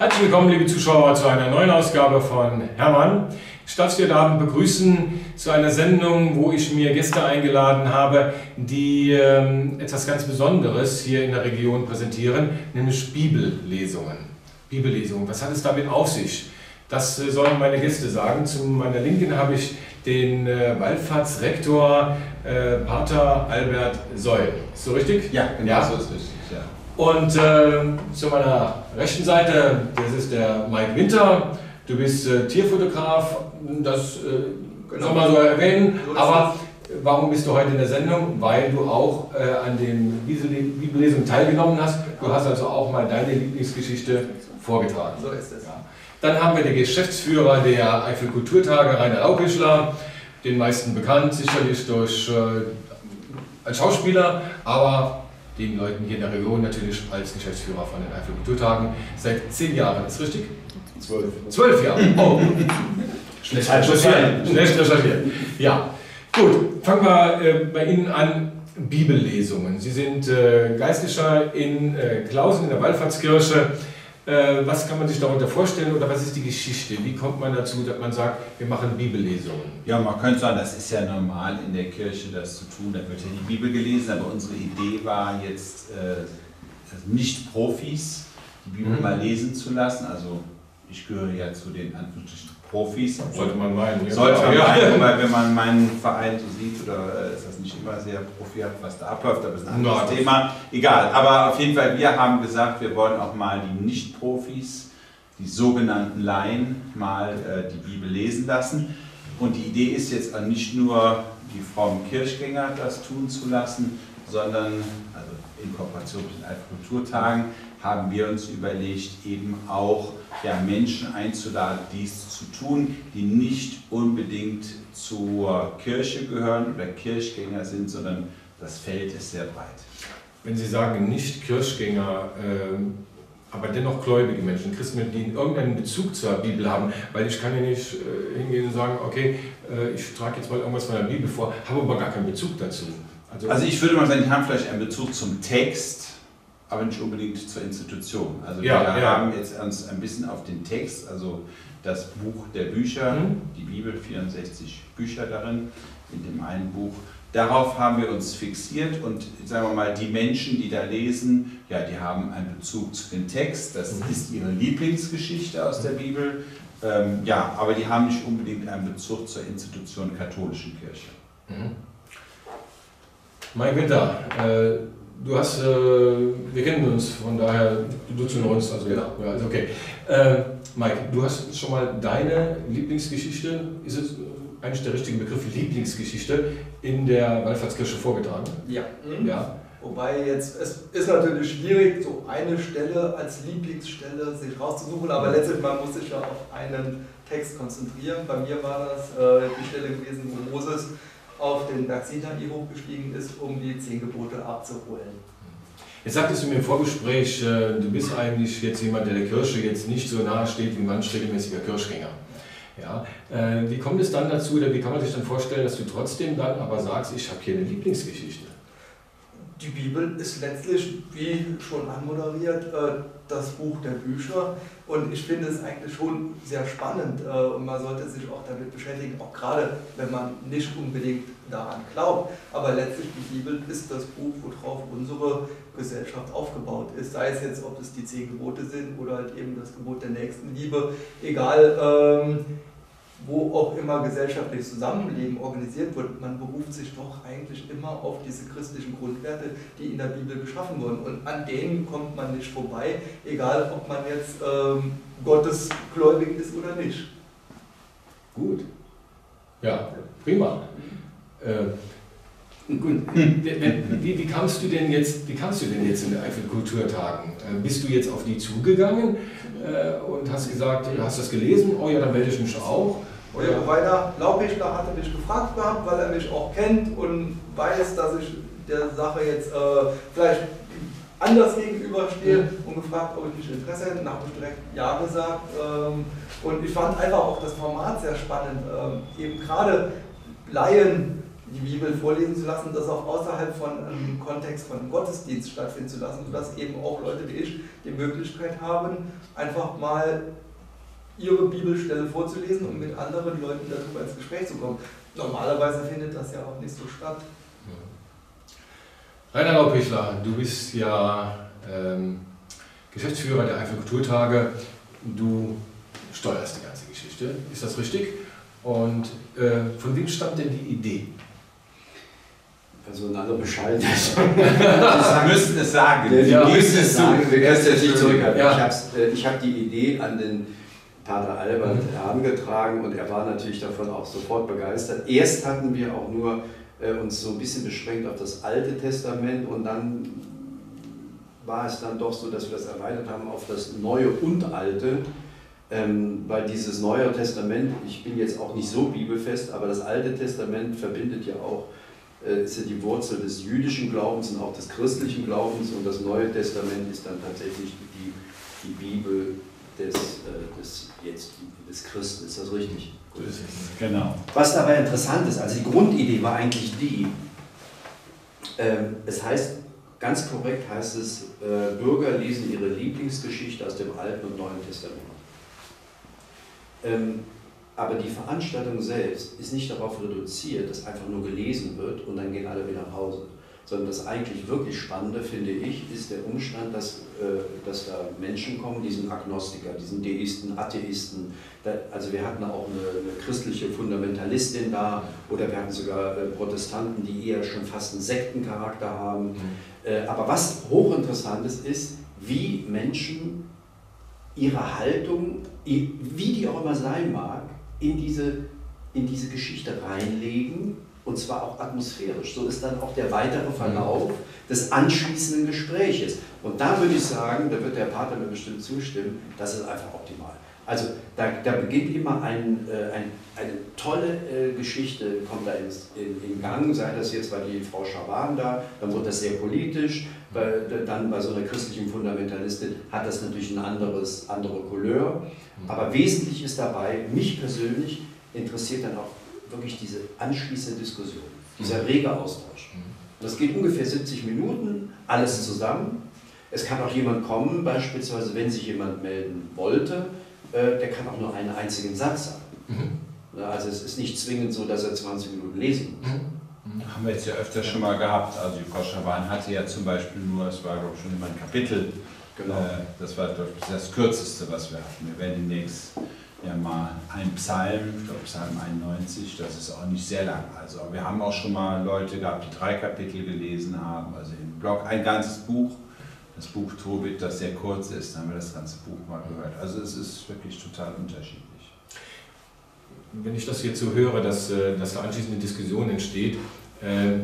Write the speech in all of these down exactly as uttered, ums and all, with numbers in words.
Herzlich willkommen, liebe Zuschauer, zu einer neuen Ausgabe von Hermann. Ich darf Sie heute Abend begrüßen zu einer Sendung, wo ich mir Gäste eingeladen habe, die ähm, etwas ganz Besonderes hier in der Region präsentieren, nämlich Bibellesungen. Bibellesungen, was hat es damit auf sich? Das äh, sollen meine Gäste sagen. Zu meiner Linken habe ich den äh, Wallfahrtsrektor äh, Pater Albert Seul. Ist so richtig? Ja, genau, ja? So ist richtig. Ja. Und äh, zu meiner rechten Seite, das ist der Mike Winter. Du bist äh, Tierfotograf, das äh, genau. soll man so erwähnen. So aber warum bist du heute in der Sendung? Weil du auch äh, an den Bibellesungen teilgenommen hast. Du hast also auch mal deine Lieblingsgeschichte vorgetragen. So ist es. Ja. Dann haben wir den Geschäftsführer der Eifel Kulturtage, Rainer Laukischler, den meisten bekannt, sicherlich durch, äh, als Schauspieler, aber den Leuten hier in der Region natürlich als Geschäftsführer von den Eifel Kulturtagen seit zehn Jahren. Ist richtig? Zwölf. Zwölf Jahre. Oh, schlecht recherchiert. Schlecht recherchiert. Ja, gut. Fangen wir äh, bei Ihnen an. Bibellesungen. Sie sind äh, Geistlicher in äh, Klausen in der Wallfahrtskirche. Äh, was kann man sich darunter vorstellen oder was ist die Geschichte? Wie kommt man dazu, dass man sagt, wir machen Bibellesungen? Ja, man könnte sagen, das ist ja normal in der Kirche, das zu tun. Da wird ja die Bibel gelesen, aber unsere Idee war jetzt, äh, nicht Profis die Bibel mhm. mal lesen zu lassen. Also ich gehöre ja zu den Anführungsstrichen Profis. Sollte man meinen. Ja. Sollte man ja. meinen, weil wenn man meinen Verein so sieht, oder ist das nicht immer sehr profihaft, was da abläuft, aber das ist ein anderes no, Thema. Egal, aber auf jeden Fall, wir haben gesagt, wir wollen auch mal die Nicht-Profis, die sogenannten Laien, mal äh, die Bibel lesen lassen. Und die Idee ist jetzt nicht nur, die frommen Kirchgänger das tun zu lassen, sondern, also in Kooperation mit den Eifel Kulturtagen, haben wir uns überlegt, eben auch ja, Menschen einzuladen, dies zu tun, die nicht unbedingt zur Kirche gehören oder Kirchgänger sind, sondern das Feld ist sehr breit. Wenn Sie sagen nicht Kirchgänger, äh, aber dennoch gläubige Menschen, Christen, die irgendeinen Bezug zur Bibel haben, weil ich kann ja nicht äh, hingehen und sagen, okay, äh, ich trage jetzt mal irgendwas von der Bibel vor, habe aber gar keinen Bezug dazu. Also, also ich würde mal sagen, die haben vielleicht einen Bezug zum Text, aber nicht unbedingt zur Institution. Also ja, wir ja. haben jetzt uns ein bisschen auf den Text, also das Buch der Bücher, mhm. die Bibel, vierundsechzig Bücher darin, in dem einen Buch. Darauf haben wir uns fixiert und sagen wir mal, die Menschen, die da lesen, ja, die haben einen Bezug zu dem Text. Das mhm. ist ihre Lieblingsgeschichte aus der Bibel. Ähm, ja, aber die haben nicht unbedingt einen Bezug zur Institution katholischen Kirche. Mhm. Mike Winter, äh, du hast, äh, wir kennen uns, von daher, du duzt nur uns, also genau. Ja, ist okay. Äh, Mike, du hast schon mal deine Lieblingsgeschichte, ist es eigentlich der richtige Begriff, Lieblingsgeschichte, in der Wallfahrtskirche vorgetragen? Ja. Mhm. ja. Wobei jetzt, es ist natürlich schwierig, so eine Stelle als Lieblingsstelle sich rauszusuchen, aber letztendlich man muss sich ja auf einen Text konzentrieren. Bei mir war das äh, die Stelle gewesen, wo Moses auf den Berg Sinai hochgestiegen ist, um die zehn Gebote abzuholen. Jetzt sagtest du mir im Vorgespräch, du bist eigentlich jetzt jemand, der der Kirche jetzt nicht so nahe steht wie ein manch regelmäßiger Kirchgänger. Ja, wie kommt es dann dazu, oder wie kann man sich dann vorstellen, dass du trotzdem dann aber sagst, ich habe hier eine Lieblingsgeschichte? Die Bibel ist letztlich, wie schon anmoderiert, das Buch der Bücher und ich finde es eigentlich schon sehr spannend und man sollte sich auch damit beschäftigen, auch gerade wenn man nicht unbedingt daran glaubt, aber letztlich die Bibel ist das Buch, worauf unsere Gesellschaft aufgebaut ist, sei es jetzt, ob es die zehn Gebote sind oder halt eben das Gebot der Nächstenliebe, egal ähm, wo auch immer gesellschaftliches Zusammenleben organisiert wird, man beruft sich doch eigentlich immer auf diese christlichen Grundwerte, die in der Bibel geschaffen wurden. Und an denen kommt man nicht vorbei, egal ob man jetzt ähm, gottesgläubig ist oder nicht. Gut. Ja, prima. Äh, gut. Wie, wie, kamst du denn jetzt, wie kamst du denn jetzt in der Eifel Kulturtagen? Äh, bist du jetzt auf die zugegangen äh, und hast gesagt, hast du das gelesen? Oh ja, dann melde ich mich auch. Oder ja, Rainer Laukischler hatte mich gefragt gehabt, weil er mich auch kennt und weiß, dass ich der Sache jetzt äh, vielleicht anders gegenüberstehe mhm. und gefragt, ob ich nicht Interesse hätte. Dann habe ich direkt Ja gesagt. Ähm, und ich fand einfach auch das Format sehr spannend. Ähm, eben gerade Laien die Bibel vorlesen zu lassen, das auch außerhalb von einem Kontext von einem Gottesdienst stattfinden zu lassen, sodass eben auch Leute wie ich die Möglichkeit haben, einfach mal ihre Bibelstelle vorzulesen und mit anderen Leuten darüber ins Gespräch zu kommen. Normalerweise findet das ja auch nicht so statt. Rainer Laupichler, du bist ja ähm, Geschäftsführer der Eifel Kulturtage. Du steuerst die ganze Geschichte, ist das richtig? Und äh, von wem stammt denn die Idee? Also ein anderer Bescheid. Sie müssen es sagen. Sie ja, müssen es sagen. Wir können es jetzt nicht zurückhalten. Ja. Ich habe hab die Idee an den Pater Albert herangetragen und er war natürlich davon auch sofort begeistert. Erst hatten wir auch nur äh, uns so ein bisschen beschränkt auf das Alte Testament und dann war es dann doch so, dass wir das erweitert haben auf das Neue und Alte. Ähm, weil dieses Neue Testament, ich bin jetzt auch nicht so bibelfest, aber das Alte Testament verbindet ja auch, äh, ist ja die Wurzel des jüdischen Glaubens und auch des christlichen Glaubens und das Neue Testament ist dann tatsächlich die, die Bibel des, äh, des, jetzt, des Christen. Ist das richtig? Gut. Genau. Was dabei interessant ist, also die Grundidee war eigentlich die, äh, es heißt, ganz korrekt heißt es, äh, Bürger lesen ihre Lieblingsgeschichte aus dem Alten und Neuen Testament. Ähm, aber die Veranstaltung selbst ist nicht darauf reduziert, dass einfach nur gelesen wird und dann gehen alle wieder nach Hause. Sondern das eigentlich wirklich Spannende, finde ich, ist der Umstand, dass, äh, dass da Menschen kommen, die sind Agnostiker, die sind Deisten, Atheisten. Da, also wir hatten auch eine, eine christliche Fundamentalistin da oder wir hatten sogar äh, Protestanten, die eher schon fast einen Sektencharakter haben. Mhm. Äh, aber was hochinteressant ist, ist, wie Menschen ihre Haltung, wie die auch immer sein mag, in diese, in diese Geschichte reinlegen, und zwar auch atmosphärisch. So ist dann auch der weitere Verlauf des anschließenden Gespräches. Und da würde ich sagen, da wird der Pater mir bestimmt zustimmen, das ist einfach optimal. Also da, da beginnt immer ein, äh, ein, eine tolle äh, Geschichte, kommt da ins, in, in Gang, sei das jetzt, weil die Frau Schaban da, dann wird das sehr politisch, bei, dann bei so einer christlichen Fundamentalistin hat das natürlich ein anderes, andere Couleur, aber wesentlich ist dabei, mich persönlich interessiert dann auch wirklich diese anschließende Diskussion, dieser rege Austausch. Das geht ungefähr siebzig Minuten, alles zusammen. Es kann auch jemand kommen, beispielsweise wenn sich jemand melden wollte, der kann auch nur einen einzigen Satz sagen. Mhm. Also es ist nicht zwingend so, dass er zwanzig Minuten lesen muss. Mhm. Haben wir jetzt ja öfter schon mal gehabt. Also die Frau Schaban hatte ja zum Beispiel nur, es war glaube ich schon immer ein Kapitel, genau. äh, das war das kürzeste, was wir hatten. Wir werden demnächst ja mal ein Psalm, ich glaube Psalm einundneunzig, das ist auch nicht sehr lang. Also wir haben auch schon mal Leute gehabt, die drei Kapitel gelesen haben, also im Blog ein ganzes Buch. Das Buch Tobit, das sehr kurz ist, dann haben wir das ganze Buch mal gehört. Also es ist wirklich total unterschiedlich. Wenn ich das jetzt so höre, dass, dass da anschließend eine Diskussion entsteht, äh,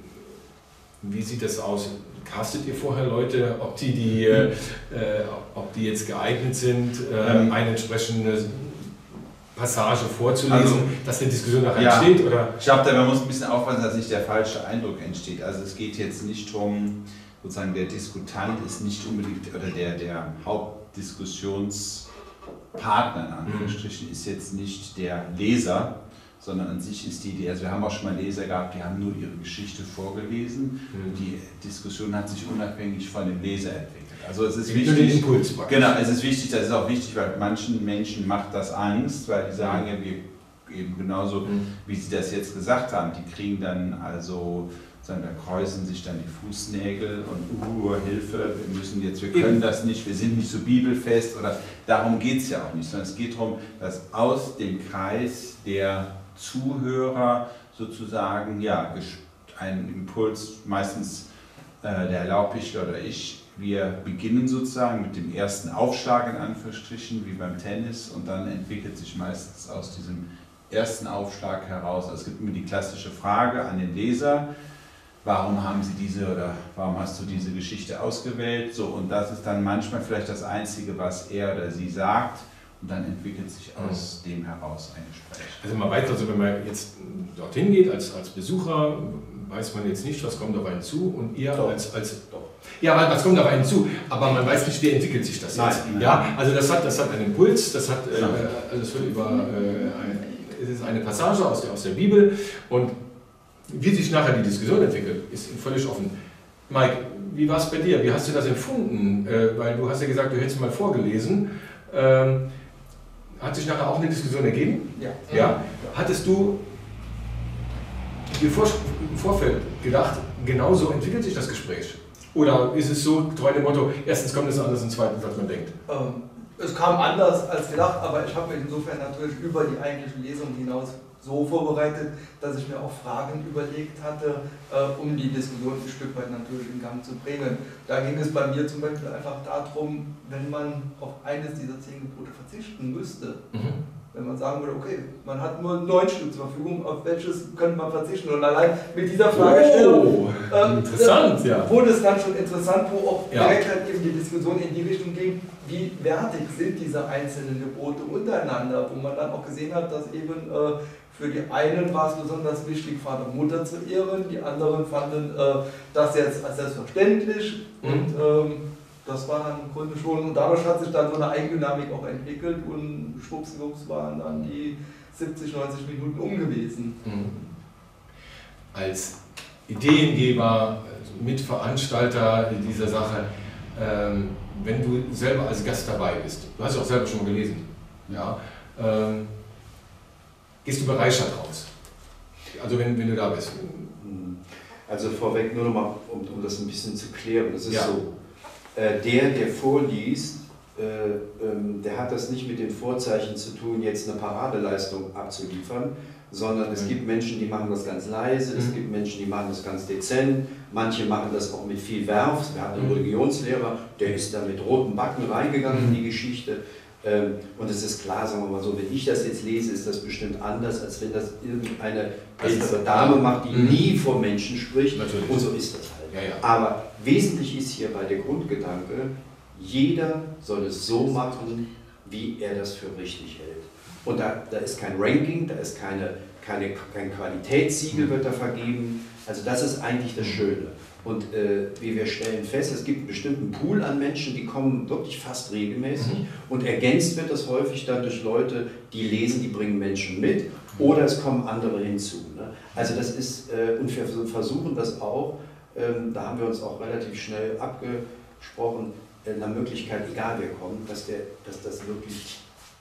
wie sieht das aus? Castet ihr vorher Leute, ob die, die, äh, ob die jetzt geeignet sind, äh, ähm, eine entsprechende Passage vorzulesen, also, dass eine Diskussion nachher ja, entsteht? Oder? Ich glaube, man muss ein bisschen aufpassen, dass nicht der falsche Eindruck entsteht. Also es geht jetzt nicht darum, sozusagen der Diskutant ist nicht unbedingt, oder der, der Hauptdiskussionspartner in Anführungsstrichen ist jetzt nicht der Leser, sondern an sich ist die Idee, also wir haben auch schon mal Leser gehabt, die haben nur ihre Geschichte vorgelesen, mhm. die Diskussion hat sich unabhängig von dem Leser entwickelt. Also es ist ich wichtig, den Impuls genau, es ist wichtig, das ist auch wichtig, weil manchen Menschen macht das Angst, weil die sagen, ja, wir eben genauso, mhm. wie sie das jetzt gesagt haben, die kriegen dann also, da kräuseln sich dann die Fußnägel und uh, Hilfe, wir müssen jetzt, wir können das nicht, wir sind nicht so bibelfest oder darum geht es ja auch nicht, sondern es geht darum, dass aus dem Kreis der Zuhörer sozusagen ja, ein Impuls, meistens äh, der Herr Laupichler oder ich, wir beginnen sozusagen mit dem ersten Aufschlag in Anführungsstrichen, wie beim Tennis, und dann entwickelt sich meistens aus diesem ersten Aufschlag heraus, also es gibt immer die klassische Frage an den Leser, warum haben Sie diese oder warum hast du diese Geschichte ausgewählt? So, und das ist dann manchmal vielleicht das Einzige, was er oder sie sagt, und dann entwickelt sich aus mhm. dem heraus ein Gespräch. Also man weiß, also wenn man jetzt dorthin geht als, als Besucher, weiß man jetzt nicht, was kommt auf einen zu, und ihr doch. als, als doch. Ja, was kommt auf einen zu, aber man weiß nicht, wie entwickelt sich das jetzt. Nein, ja, also das hat, das hat einen Impuls, das hat, äh, also es wird über, äh, eine, es ist eine Passage aus der, aus der Bibel, und Wie sich nachher die Diskussion entwickelt, ist völlig offen. Mike, wie war es bei dir? Wie hast du das empfunden? Äh, weil du hast ja gesagt, du hättest mal vorgelesen. Ähm, hat sich nachher auch eine Diskussion ergeben? Ja. Ja. Hattest du dir vor, im Vorfeld gedacht, genau so entwickelt sich das Gespräch? Oder ist es so, treu dem Motto, erstens kommt es anders und zweitens, als man denkt? Ähm, es kam anders als gedacht, aber ich habe mich insofern natürlich über die eigentliche Lesung hinaus so vorbereitet, dass ich mir auch Fragen überlegt hatte, äh, um die Diskussion ein Stück weit natürlich in Gang zu bringen. Da ging es bei mir zum Beispiel einfach darum, wenn man auf eines dieser zehn Gebote verzichten müsste, mhm. wenn man sagen würde, okay, man hat nur neun Stück zur Verfügung, auf welches könnte man verzichten? Und allein mit dieser Fragestellung oh, äh, interessant, äh, ja. wurde es dann schon interessant, wo auch ja. direkt halt eben die Diskussion in die Richtung ging, wie wertig sind diese einzelnen Gebote untereinander, wo man dann auch gesehen hat, dass eben äh, für die einen war es besonders wichtig, Vater und Mutter zu ehren, die anderen fanden äh, das jetzt als selbstverständlich mhm. und ähm, das war dann im Grunde schon, und dadurch hat sich dann so eine Eigendynamik auch entwickelt und schwuppsdiwupps waren dann die siebzig, neunzig Minuten um gewesen. Mhm. Als Ideengeber, Mitveranstalter dieser Sache, ähm, wenn du selber als Gast dabei bist, du hast ja auch selber schon mal gelesen, ja, ähm, gehst du bereichert raus? Also wenn, wenn du da bist. Also vorweg nur nochmal, um, um das ein bisschen zu klären, das ist ja. so, äh, der, der vorliest, äh, ähm, der hat das nicht mit den Vorzeichen zu tun, jetzt eine Paradeleistung abzuliefern, sondern es mhm. gibt Menschen, die machen das ganz leise, mhm. es gibt Menschen, die machen das ganz dezent, manche machen das auch mit viel Werf. Wir hatten einen Religionslehrer, der ist da mit roten Backen reingegangen in die Geschichte. Und es ist klar, sagen wir mal so, wenn ich das jetzt lese, ist das bestimmt anders, als wenn das irgendeine ältere Dame macht, die mhm. nie vor Menschen spricht. Natürlich. Und so ist das halt. Ja, ja. Aber wesentlich ist hierbei der Grundgedanke, jeder soll es so machen, wie er das für richtig hält. Und da, da ist kein Ranking, da ist keine, keine, kein Qualitätssiegel wird da vergeben. Also das ist eigentlich das Schöne. Und äh, wie wir stellen fest, es gibt einen bestimmten Pool an Menschen, die kommen wirklich fast regelmäßig mhm. und ergänzt wird das häufig dann durch Leute, die lesen, die bringen Menschen mit oder es kommen andere hinzu. Ne? Also das ist, äh, und wir versuchen das auch, ähm, da haben wir uns auch relativ schnell abgesprochen, in der Möglichkeit, egal wer kommt, dass, der, dass das wirklich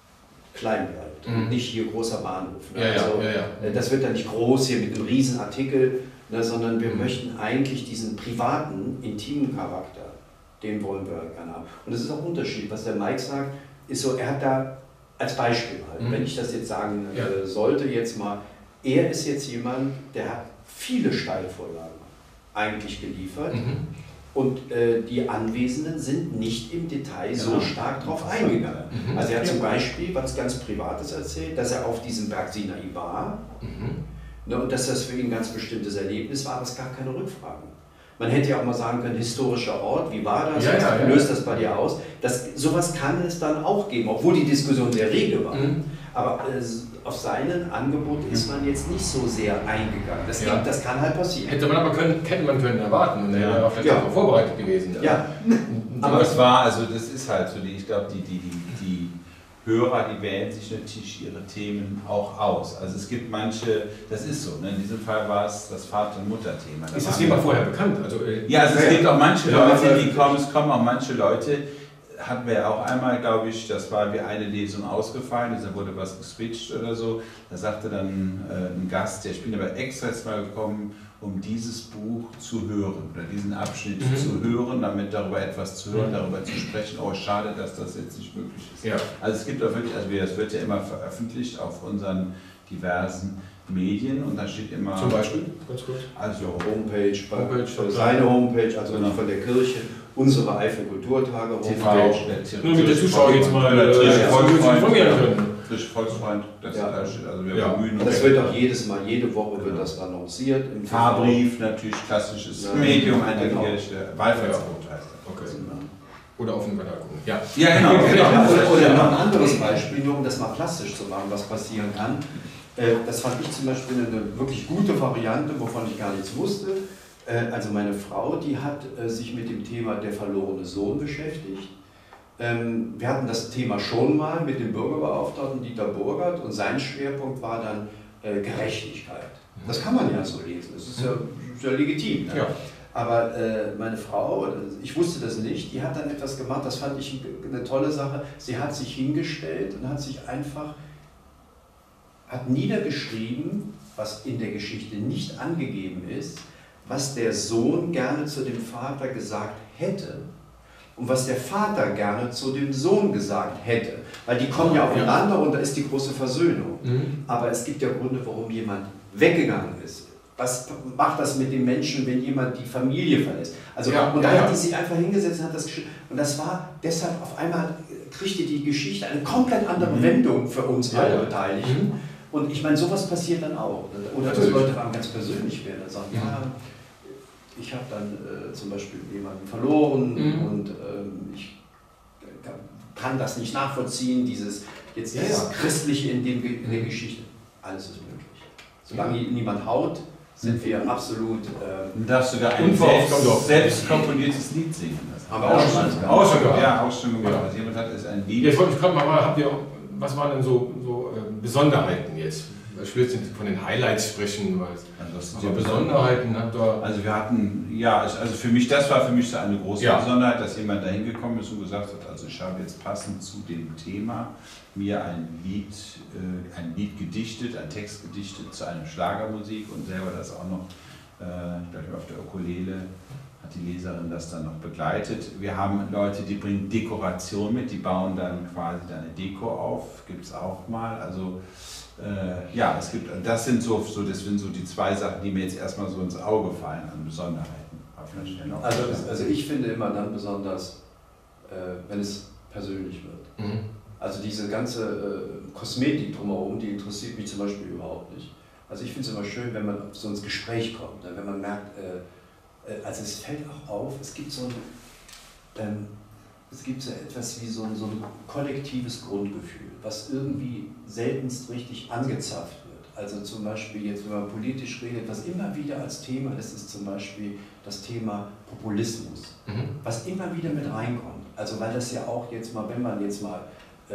klein bleibt mhm. und nicht hier großer Bahnhof. Ne? Ja, also, ja, ja, ja. Das wird dann nicht groß hier mit einem riesen Artikel, ne, sondern wir mhm. möchten eigentlich diesen privaten, intimen Charakter, den wollen wir gerne haben. Und es ist auch ein Unterschied, was der Mike sagt, ist so, er hat da als Beispiel halt, mhm. wenn ich das jetzt sagen ja. äh, sollte, jetzt mal, er ist jetzt jemand, der hat viele Steilvorlagen eigentlich geliefert. Mhm. Und äh, die Anwesenden sind nicht im Detail ja. so stark drauf eingegangen. Mhm. Also er hat zum Beispiel was ganz Privates erzählt, dass er auf diesem Berg Sinai war mhm. ne, und dass das für ihn ein ganz bestimmtes Erlebnis war, aber es gab keine Rückfragen. Man hätte ja auch mal sagen können, historischer Ort, wie war das, ja, ja, ja. löst das bei dir aus? Das, sowas kann es dann auch geben, obwohl die Diskussion sehr rege war. Mhm. Aber äh, auf sein Angebot ist man jetzt nicht so sehr eingegangen. Das, ja. gibt, das kann halt passieren. Hätte man aber können, hätte man können erwarten und er wäre vielleicht ja. auch vorbereitet gewesen. Ja, aber es war, also das ist halt so, ich glaube, die, die, die, die Hörer, die wählen sich natürlich ihre Themen auch aus. Also es gibt manche, das ist so, ne? In diesem Fall war es das Vater- und Mutter-Thema. Ist das Thema vorher bekannt? Also, äh, ja, also es ja, gibt auch manche ja, Leute, die kommen, es kommen auch manche Leute, hatten wir auch einmal, glaube ich, das war wie eine Lesung ausgefallen, da wurde was geswitcht oder so. Da sagte dann äh, ein Gast, der ich bin aber extra jetzt mal gekommen, um dieses Buch zu hören oder diesen Abschnitt mhm. zu hören, damit darüber etwas zu hören, mhm. darüber zu sprechen. Oh, schade, dass das jetzt nicht möglich ist. Ja. Also es gibt auch wirklich, also das wird ja immer veröffentlicht auf unseren diversen Medien und da steht immer... Zum Beispiel, ganz kurz. Also Homepage, Homepage seine Homepage, also genau. von der Kirche, unsere Eifel Kulturtage Homepage. Nur mit der Zuschauer jetzt mal informieren können. Frisch Volksfreund, das ja. da steht, also wir ja. bemühen uns. Das wird auch jedes Mal, jede Woche wird das annonciert. Im Fahrbrief natürlich, klassisches ja. Medium einer genau. Kirche, Wallfahrtsbrot heißt das. Okay. Oder auf dem Kanal gucken. Ja, ja genau. genau. Oder, oder noch ein anderes Beispiel, nur um das mal plastisch zu machen, was passieren kann. Das fand ich zum Beispiel eine wirklich gute Variante, wovon ich gar nichts wusste. Also meine Frau, die hat sich mit dem Thema der verlorene Sohn beschäftigt. Wir hatten das Thema schon mal mit dem Bürgerbeauftragten Dieter Burgert und sein Schwerpunkt war dann Gerechtigkeit. Das kann man ja so lesen, das ist ja, ja legitim. Ne? Ja. Aber äh, meine Frau, ich wusste das nicht, die hat dann etwas gemacht, das fand ich eine tolle Sache. Sie hat sich hingestellt und hat sich einfach, hat niedergeschrieben, was in der Geschichte nicht angegeben ist, was der Sohn gerne zu dem Vater gesagt hätte und was der Vater gerne zu dem Sohn gesagt hätte. Weil die kommen ja aufeinander und da ist die große Versöhnung. Mhm. Aber es gibt ja Gründe, warum jemand weggegangen ist. Was macht das mit dem Menschen, wenn jemand die Familie verlässt? Also, ja, und da ja, hat die sich einfach hingesetzt und hat das geschrieben. Und das war deshalb auf einmal, kriegte die Geschichte eine komplett andere mhm. Wendung für uns ja, alle Beteiligten. Mhm. Und ich meine, sowas passiert dann auch. Oder dass Leute dann ganz persönlich werden und sagen, mhm. ja, ich habe dann äh, zum Beispiel jemanden verloren mhm. und ähm, ich kann das nicht nachvollziehen, dieses, jetzt dieses ja, ja. Christliche in, dem, in der Geschichte. Alles ist möglich. Solange mhm. niemand haut, sind wir absolut. Ähm, du darfst sogar ein selbst, selbst komponiertes Lied singen. Das haben wir auch schon gemacht. Auch schon gemacht. Ja, auch schon gemacht. Ja. Was jemand hat, ist ein Lied. Ja, ich wollte mich gerade mal, habt ihr, was waren denn so, so äh, Besonderheiten jetzt? Ich will jetzt nicht von den Highlights sprechen, weil also das sind ja Besonderheiten habt ihr. Also wir hatten, ja, also für mich, das war für mich so eine große ja. Besonderheit, dass jemand da hingekommen ist und gesagt hat, also ich habe jetzt passend zu dem Thema mir ein Lied, äh, ein Lied gedichtet, ein Text gedichtet zu einer Schlagermusik und selber das auch noch, äh, ich glaube auf der Ukulele hat die Leserin das dann noch begleitet. Wir haben Leute, die bringen Dekoration mit, die bauen dann quasi eine Deko auf, gibt es auch mal. Also äh, ja, es gibt, das sind so, so, das sind so die zwei Sachen, die mir jetzt erstmal so ins Auge fallen an Besonderheiten. Auf einer Stelle. Also, also ich finde immer dann besonders, äh, wenn es persönlich wird. Mhm. Also diese ganze äh, Kosmetik drumherum, die interessiert mich zum Beispiel überhaupt nicht. Also ich finde es immer schön, wenn man so ins Gespräch kommt, ne? Wenn man merkt, äh, äh, also es fällt auch auf, es gibt so ein, ähm, es gibt so etwas wie so ein, so ein kollektives Grundgefühl, was irgendwie seltenst richtig angezapft wird. Also zum Beispiel jetzt, wenn man politisch redet, was immer wieder als Thema ist, ist zum Beispiel das Thema Populismus, mhm. was immer wieder mit reinkommt. Also weil das ja auch jetzt mal, wenn man jetzt mal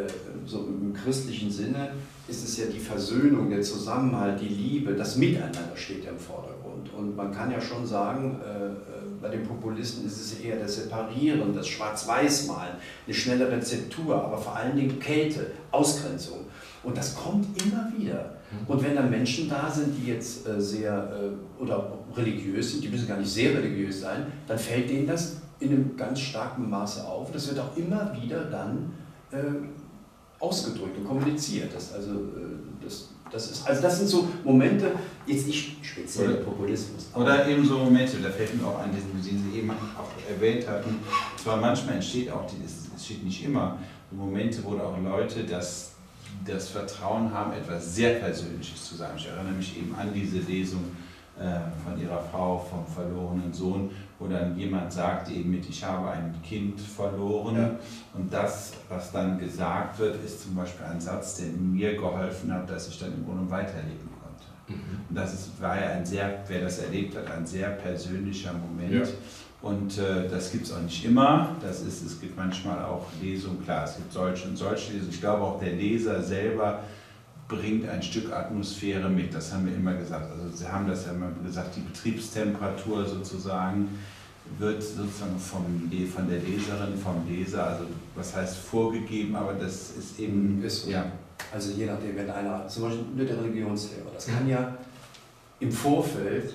so im christlichen Sinne ist es ja die Versöhnung, der Zusammenhalt, die Liebe, das Miteinander steht ja im Vordergrund. Und man kann ja schon sagen, äh, bei den Populisten ist es eher das Separieren, das Schwarz-Weiß-Malen, eine schnelle Rezeptur, aber vor allen Dingen Kälte, Ausgrenzung. Und das kommt immer wieder. Und wenn dann Menschen da sind, die jetzt äh, sehr äh, oder religiös sind, die müssen gar nicht sehr religiös sein, dann fällt denen das in einem ganz starken Maße auf. Das wird auch immer wieder dann äh, ausgedrückt und kommuniziert. Das, also, das, das, ist, also das sind so Momente, jetzt nicht speziell oder, Populismus. Oder eben so Momente, da fällt mir auch an, diesen, den Sie eben auch erwähnt hatten, zwar manchmal entsteht auch, es entsteht nicht immer, Momente, wo da auch Leute das, das Vertrauen haben, etwas sehr Persönliches zu sagen. Ich erinnere mich eben an diese Lesung äh, von ihrer Frau, vom verlorenen Sohn, wo dann jemand sagt eben mit, ich habe ein Kind verloren, ja. Und das, was dann gesagt wird, ist zum Beispiel ein Satz, der mir geholfen hat, dass ich dann im Grunde weiterleben konnte. Mhm. Und das ist, war ja ein sehr, wer das erlebt hat, ein sehr persönlicher Moment. Ja. Und äh, das gibt es auch nicht immer, das ist, es gibt manchmal auch Lesungen, klar, es gibt solche und solche Lesungen. Ich glaube auch der Leser selber bringt ein Stück Atmosphäre mit, das haben wir immer gesagt. Also Sie haben das ja immer gesagt, die Betriebstemperatur sozusagen wird sozusagen vom, von der Leserin, vom Leser, also was heißt vorgegeben, aber das ist eben... Ist, ja. Also je nachdem, wenn einer, zum Beispiel nur der Religionslehrer, das kann ja im Vorfeld,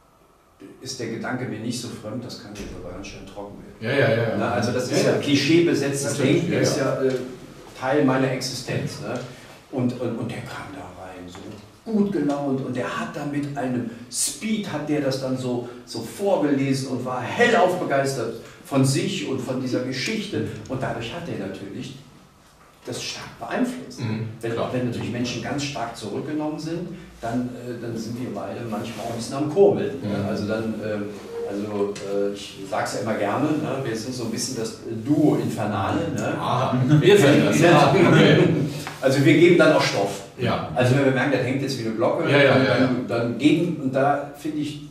ist der Gedanke mir nicht so fremd, das kann ja sogar ganz schön trocken werden. Ja, ja, ja. Na, also das ist ja, ja klischeebesetztes Denken, ja, ja. ist ja äh, Teil meiner Existenz. Ne? Und, und, und der kam da rein, so gut gelaunt, und der hat da mit einem Speed, hat der das dann so, so vorgelesen und war hellauf begeistert von sich und von dieser Geschichte. Und dadurch hat er natürlich das stark beeinflusst. Mhm, wenn, wenn natürlich Menschen ganz stark zurückgenommen sind, dann, äh, dann sind wir beide manchmal auch ein bisschen am Kurbeln. Mhm. Ne? Also dann, äh, also äh, ich sage es ja immer gerne, ne? Wir sind so ein bisschen das Duo Infernale. Ne? Ah, wir sind das. Ja. Okay. Also wir geben dann auch Stoff. Ja. Also wenn wir merken, das hängt jetzt wie eine Glocke, ja, ja, dann, ja, ja. dann, dann geben, und da finde ich,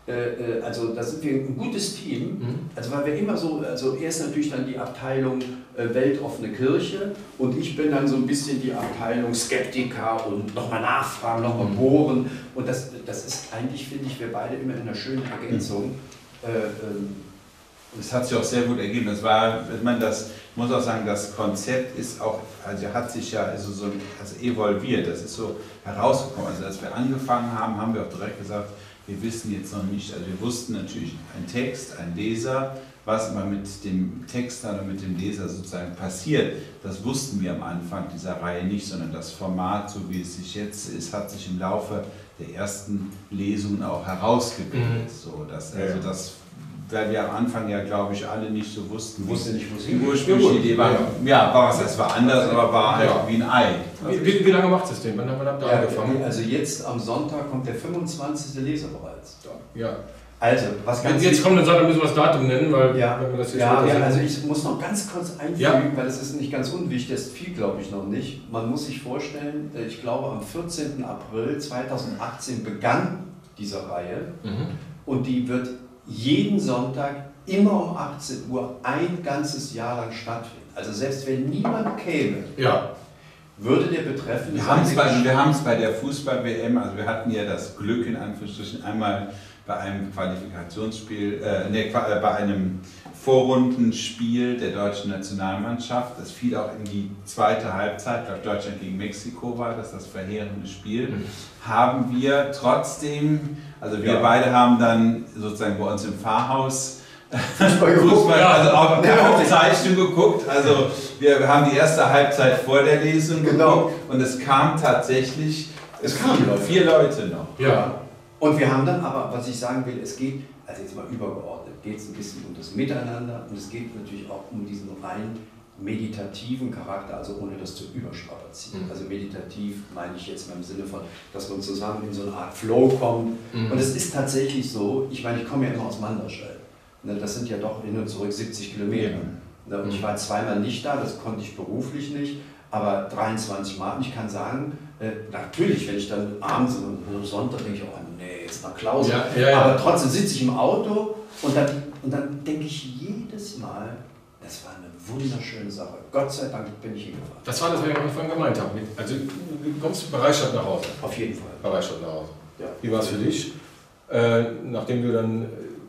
Äh, also da sind wir ein gutes Team, mhm. also weil wir immer so, also er ist natürlich dann die Abteilung äh, weltoffene Kirche und ich bin dann so ein bisschen die Abteilung Skeptiker und nochmal nachfragen, nochmal bohren und das, das ist eigentlich, finde ich, wir beide immer in einer schönen Ergänzung. Mhm. Äh, ähm, Das hat sich auch sehr gut ergeben. Das war, wenn man das, ich muss auch sagen, das Konzept ist auch, also hat sich ja also so also evolviert. Das ist so herausgekommen. Also als wir angefangen haben, haben wir auch direkt gesagt, wir wissen jetzt noch nicht, also wir wussten natürlich ein Text, ein Leser, was immer mit dem Text oder mit dem Leser sozusagen passiert. Das wussten wir am Anfang dieser Reihe nicht, sondern das Format, so wie es sich jetzt ist, hat sich im Laufe der ersten Lesungen auch herausgebildet. Mhm. So, dass, also das weil wir am Anfang ja, glaube ich, alle nicht so wussten, wusste nicht, wo die ursprüngliche Idee war. Ja, war es, es war anders, aber war halt ja. wie ein Ei. Wie, wie, wie lange macht es denn? Wann haben wir da ja, angefangen? Also jetzt am Sonntag kommt der fünfundzwanzigste Leser bereits. Ja. Also, was ganz Jetzt kommt dann Sonntag, müssen wir das Datum nennen, weil ja, wenn wir das jetzt ja, ja also ich muss noch ganz kurz einfügen, ja. weil das ist nicht ganz unwichtig, das viel glaube ich noch nicht. Man muss sich vorstellen, ich glaube am vierzehnten April zweitausendachtzehn begann diese Reihe mhm. und die wird jeden Sonntag immer um achtzehn Uhr ein ganzes Jahr lang stattfinden. Also selbst wenn niemand käme, ja. würde der betreffende... Wir haben es bei, wir haben es bei der Fußball-W M, also wir hatten ja das Glück in Anführungsstrichen einmal bei einem Qualifikationsspiel, äh, nee, bei einem Vorrundenspiel der deutschen Nationalmannschaft, das fiel auch in die zweite Halbzeit, ich glaube Deutschland gegen Mexiko war das, das verheerende Spiel, mhm. haben wir trotzdem, also wir ja. beide haben dann sozusagen bei uns im Pfarrhaus Fußball, Fußball also auch per Aufzeichnung geguckt, also wir haben die erste Halbzeit vor der Lesung genau. geguckt und es kam tatsächlich, es vier, kamen Leute. vier Leute noch. Ja. Und wir haben dann aber, was ich sagen will, es geht, also jetzt mal übergeordnet, geht es ein bisschen um das Miteinander und es geht natürlich auch um diesen rein meditativen Charakter, also ohne das zu überstrapazieren. Mhm. Also meditativ meine ich jetzt mal im Sinne von, dass man zusammen in so eine Art Flow kommt. Mhm. Und es ist tatsächlich so, ich meine, ich komme ja immer aus Manderscheid. Das sind ja doch hin und zurück siebzig Kilometer. Mhm. Und ich war zweimal nicht da, das konnte ich beruflich nicht, aber dreiundzwanzig Mal. Und ich kann sagen, äh, natürlich, wenn ich dann abends am Sonntag denke ich, oh nee, jetzt nach Klausel. Ja, ja, ja. Aber trotzdem sitze ich im Auto und dann, und dann denke ich jedes Mal, das war eine wunderschöne Sache. Gott sei Dank bin ich hingefahren. Das war das, was ich am Anfang gemeint habe. Also du kommst bereichert nach Hause. Auf jeden Fall. Bereichert nach Hause. Ja. Wie war es für dich? Äh, nachdem du dann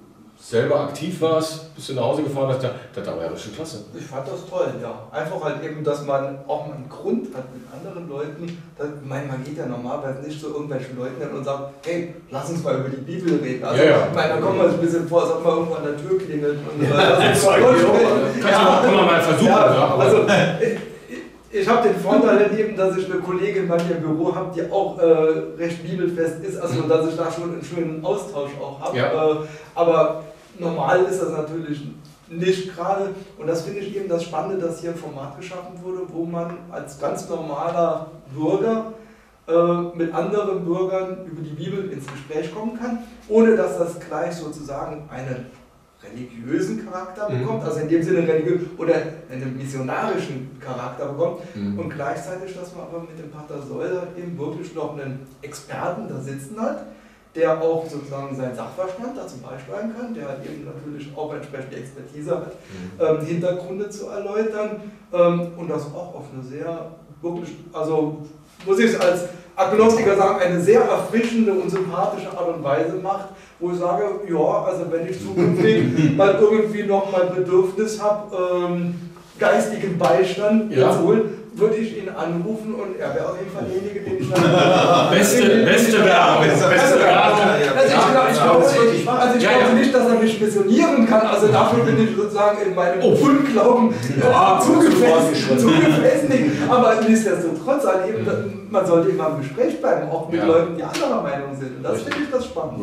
selber aktiv warst, bist du nach Hause gefahren und hast das war ja richtig klasse. Ich fand das toll, ja. Einfach halt eben, dass man auch mal einen Grund hat mit anderen Leuten. Das, ich meine, man geht ja normalerweise nicht zu irgendwelchen Leuten hin und sagt, hey, lass uns mal über die Bibel reden. Also, ja, ja. ich meine, da kommt man sich ein bisschen vor, als ob man irgendwo an der Tür klingelt. Und, ja, das kann man mal versuchen. Ja, ja, also, ich, ich habe den Vorteil erlebt, dass ich eine Kollegin bei mir im Büro habe, die auch äh, recht bibelfest ist, also mhm. dass ich da schon einen schönen Austausch auch habe. Ja. Äh, aber normal ist das natürlich nicht gerade. Und das finde ich eben das Spannende, dass hier ein Format geschaffen wurde, wo man als ganz normaler Bürger äh, mit anderen Bürgern über die Bibel ins Gespräch kommen kann, ohne dass das gleich sozusagen einen religiösen Charakter bekommt, mhm. also in dem Sinne religiös oder einen missionarischen Charakter bekommt mhm. und gleichzeitig, dass man aber mit dem Pater Säuser eben wirklich noch einen Experten da sitzen hat, der auch sozusagen seinen Sachverstand dazu beisteuern kann, der halt eben natürlich auch entsprechende Expertise hat, mhm. ähm, Hintergründe zu erläutern ähm, und das auch auf eine sehr, wirklich, also muss ich als Agnostiker sagen, eine sehr erfrischende und sympathische Art und Weise macht, wo ich sage, ja, also wenn ich zukünftig mal irgendwie noch mal Bedürfnis habe, ähm, geistigen Beistand ja. zu holen, würde ich ihn anrufen und er wäre auf jeden Fall derjenige, den ich dann... Beste, beste Werbung. Beste Werbung. Also ich glaube ja, ja. nicht, dass er mich missionieren kann, also dafür bin ich sozusagen in meinem oh. Unglauben ja, zugefestigt. Aber nichtsdestotrotz, halt eben, mhm. man sollte immer im Gespräch bleiben, auch mit ja. Leuten, die anderer Meinung sind. Und das finde ich das spannend.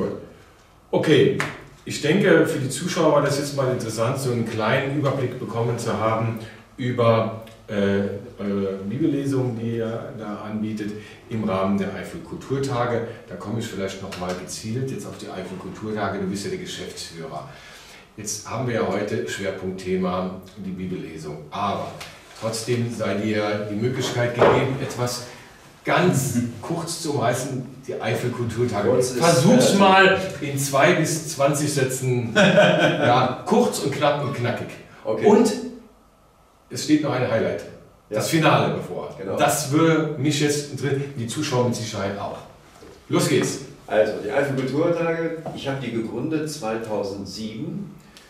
Okay, ich denke, für die Zuschauer war das jetzt mal interessant, so einen kleinen Überblick bekommen zu haben über äh, eure Bibellesung, die ihr da anbietet, im Rahmen der Eifel Kulturtage. Da komme ich vielleicht noch mal gezielt jetzt auf die Eifel Kulturtage, du bist ja der Geschäftsführer. Jetzt haben wir ja heute Schwerpunktthema die Bibellesung, aber trotzdem sei dir die Möglichkeit gegeben, etwas ganz kurz zu umreißen, die Eifel-Kulturtage. Versuch's mal in zwei bis zwanzig Sätzen, ja, kurz und knapp und knackig. Okay. Und es steht noch ein Highlight, ja. Das Finale bevor. Genau. Das würde mich jetzt interessieren, die Zuschauer mit Sicherheit auch. Los geht's. Also, die Eifel-Kulturtage, ich habe die gegründet zweitausendsieben.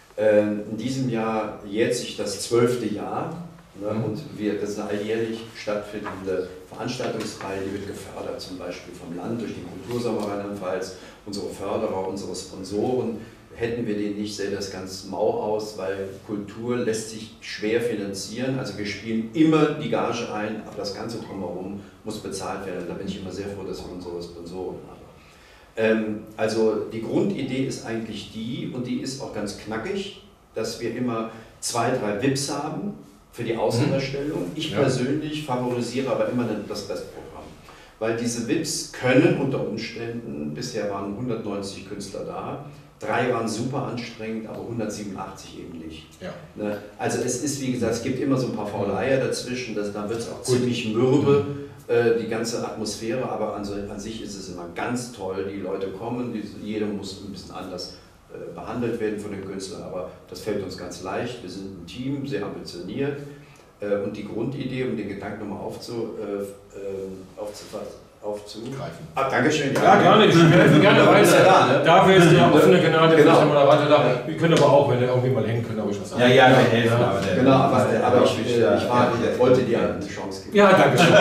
In diesem Jahr jährt sich das zwölfte Jahr. Ne? Mhm. Und wir, das ist eine alljährlich stattfindende Veranstaltungsreihe, die wird gefördert, zum Beispiel vom Land durch den Kultursommer Rheinland-Pfalz. Unsere Förderer, unsere Sponsoren, hätten wir den nicht, sähe das ganz mau aus, weil Kultur lässt sich schwer finanzieren. Also wir spielen immer die Gage ein, aber das Ganze drumherum muss bezahlt werden. Da bin ich immer sehr froh, dass wir unsere Sponsoren haben. Ähm, also die Grundidee ist eigentlich die, und die ist auch ganz knackig, dass wir immer zwei, drei V I Ps haben für die Außenerstellung. Ich ja. persönlich favorisiere aber immer das Bestprogramm, weil diese V I Ps können unter Umständen, bisher waren hundertneunzig Künstler da, drei waren super anstrengend, aber hundertsiebenundachtzig eben nicht. Ja. Ne? Also es ist, wie gesagt, es gibt immer so ein paar faule Eier dazwischen, das, dann wird es auch Gut. ziemlich mürbe, äh, die ganze Atmosphäre, aber an, an sich ist es immer ganz toll, die Leute kommen, die, jeder muss ein bisschen anders äh, behandelt werden von den Künstlern, aber das fällt uns ganz leicht, wir sind ein Team, sehr ambitioniert äh, und die Grundidee, um den Gedanken nochmal aufzu, äh, äh, aufzufassen, aufzugreifen. Ah, Dankeschön. Ja, ja gerne. Ich helfe gerne weiter. Da, ne? Dafür ist der offene Kanal, der genau. Moderator da. Ja. Wir können aber auch, wenn er irgendwie mal hängen können, aber ich was sagen. Ja, ja, wir helfen. Ja. Aber der, genau, aber, der, aber ich, ich, ich, war, ich wollte dir eine Chance geben. Ja, danke schön.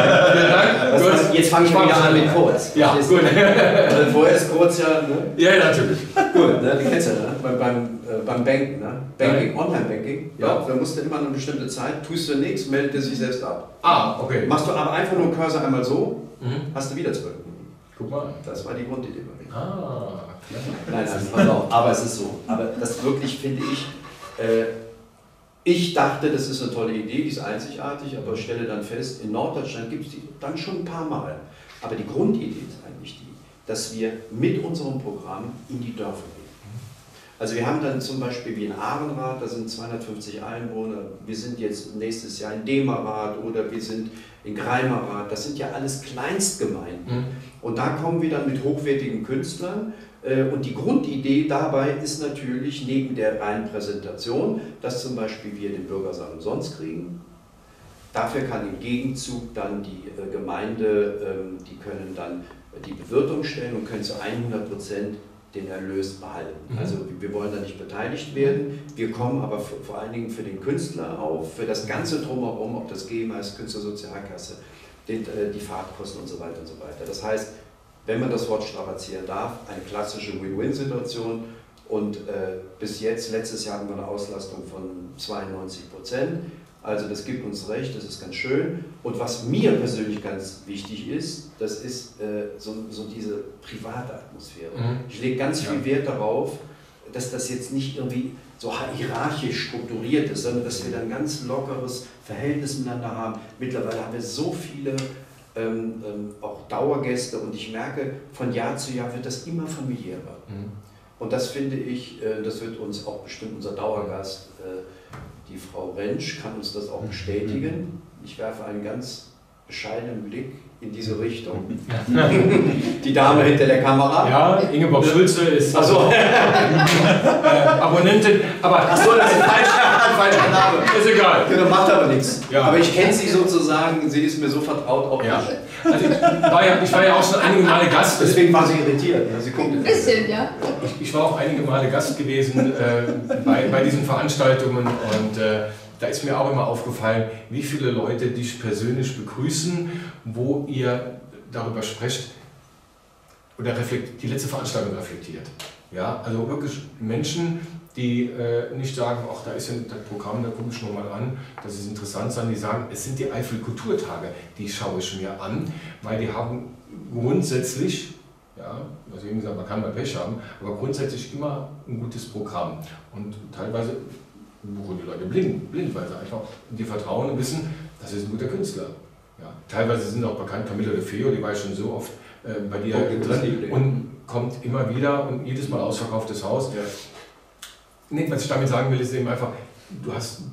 Dank. Jetzt fange ich wieder an mit kurz. Ja, gut. Also vorher ist kurz ja, ne? Ja, ja, natürlich. Gut, ne? Die kennst du ja, ne? Beim, beim, äh, beim Banken, ne? Banking, Online-Banking. Ja. Da musst du immer eine bestimmte Zeit, tust du nichts, meldet er sich selbst ab. Ah, okay. Machst du aber einfach nur Cursor einmal so, mhm. hast du wieder zwölf. Guck mal. Das war die Grundidee bei mir. Ah, klar. Nein, also pass auf, aber es ist so. Aber das wirklich finde ich, äh, ich dachte, das ist eine tolle Idee, die ist einzigartig, aber stelle dann fest, in Norddeutschland gibt es die dann schon ein paar Mal. Aber die Grundidee ist eigentlich die, dass wir mit unserem Programm in die Dörfer gehen. Also wir haben dann zum Beispiel wie in Ahrenrath, da sind zweihundertfünfzig Einwohner, wir sind jetzt nächstes Jahr in Demerath oder wir sind in Greimerath, das sind ja alles Kleinstgemeinden. Mhm. Und da kommen wir dann mit hochwertigen Künstlern und die Grundidee dabei ist natürlich neben der reinen Präsentation, dass zum Beispiel wir den Bürgersaal umsonst kriegen. Dafür kann im Gegenzug dann die Gemeinde, die können dann die Bewirtung stellen und können zu hundert Prozent den Erlös behalten. Also wir wollen da nicht beteiligt werden, wir kommen aber für, vor allen Dingen für den Künstler auf, für das ganze Drumherum, ob das GEMA ist, Künstlersozialkasse, die, die Fahrtkosten und so weiter und so weiter. Das heißt, wenn man das Wort strapazieren darf, eine klassische Win-Win-Situation und äh, bis jetzt, letztes Jahr hatten wir eine Auslastung von zweiundneunzig Prozent, also das gibt uns recht, das ist ganz schön. Und was mir persönlich ganz wichtig ist, das ist äh, so, so diese private Atmosphäre. Mhm. Ich lege ganz viel ja. Wert darauf, dass das jetzt nicht irgendwie so hierarchisch strukturiert ist, sondern dass wir dann ein ganz lockeres Verhältnis miteinander haben. Mittlerweile haben wir so viele ähm, ähm, auch Dauergäste und ich merke, von Jahr zu Jahr wird das immer familiärer. Mhm. Und das finde ich, äh, das wird uns auch bestimmt unser Dauergast, äh, die Frau Rentsch, kann uns das auch bestätigen. Ich werfe einen ganz bescheidenen Blick in diese Richtung. Die Dame hinter der Kamera. Ja, Ingeborg Schulze ist also, äh, Abonnentin. Aber achso, das ist ein falscher, falscher Name. Ist egal. Genau, macht aber nichts. Ja. Aber ich kenne sie sozusagen, sie ist mir so vertraut auch ja. Also ich, war ja, ich war ja auch schon einige Male Gast. Deswegen war sie irritiert. Sie guckt ein bisschen, ja. Ich, ich war auch einige Male Gast gewesen äh, bei, bei diesen Veranstaltungen und äh, da ist mir auch immer aufgefallen, wie viele Leute dich persönlich begrüßen, wo ihr darüber sprecht oder reflekt, die letzte Veranstaltung reflektiert. Ja, also wirklich Menschen, die äh, nicht sagen, ach, da ist ja das Programm, da gucke ich noch mal an, das ist interessant, sondern die sagen, es sind die Eifel-Kulturtage, die schaue ich mir an, weil die haben grundsätzlich, ja, also eben gesagt, man kann mal Pech haben, aber grundsätzlich immer ein gutes Programm und teilweise buchen die Leute blind, blind, weil sie einfach dir vertrauen und wissen, das ist ein guter Künstler. Ja, teilweise sind auch bekannt, Camilla De Feo, die war ich schon so oft äh, bei dir okay, drin und kommt immer wieder und jedes Mal ausverkauftes Haus. Ja. Nee, was ich damit sagen will, ist eben einfach, du hast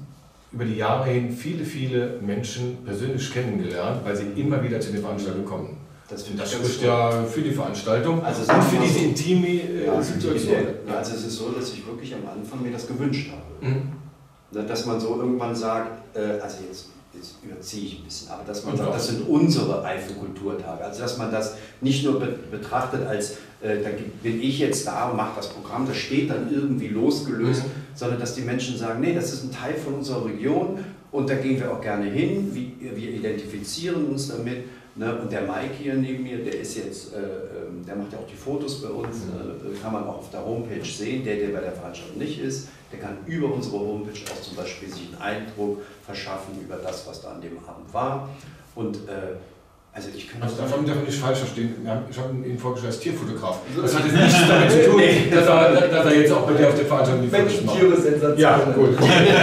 über die Jahre hin viele, viele Menschen persönlich kennengelernt, weil sie immer wieder zu den Veranstaltungen kommen. Das, und das spricht ja für die Veranstaltung also und für diese intime äh, ja, Situation. Ja, also es ist so, dass ich wirklich am Anfang mir das gewünscht habe. Mhm. Dass man so irgendwann sagt, äh, also jetzt, jetzt überziehe ich ein bisschen, aber dass man und sagt, das sind unsere Eifel-Kulturtage. Also dass man das nicht nur be betrachtet als, äh, da bin ich jetzt da und mache das Programm, das steht dann irgendwie losgelöst, mhm. sondern dass die Menschen sagen, nee, das ist ein Teil von unserer Region und da gehen wir auch gerne hin, wir, wir identifizieren uns damit. Ne, und der Mike hier neben mir, der ist jetzt, äh, der macht ja auch die Fotos bei uns, mhm. äh, kann man auch auf der Homepage sehen, der, der bei der Veranstaltung nicht ist, der kann über unsere Homepage auch zum Beispiel sich einen Eindruck verschaffen über das, was da an dem Abend war. Und äh, also ich kann also davon darf man nicht falsch verstehen, ich habe ihn vorgestellt als Tierfotograf. Das hat jetzt nichts damit zu tun, dass er, dass er jetzt auch bei dir auf der Veranstaltung die Fotos macht. Tiere Sensation. Ja, gut.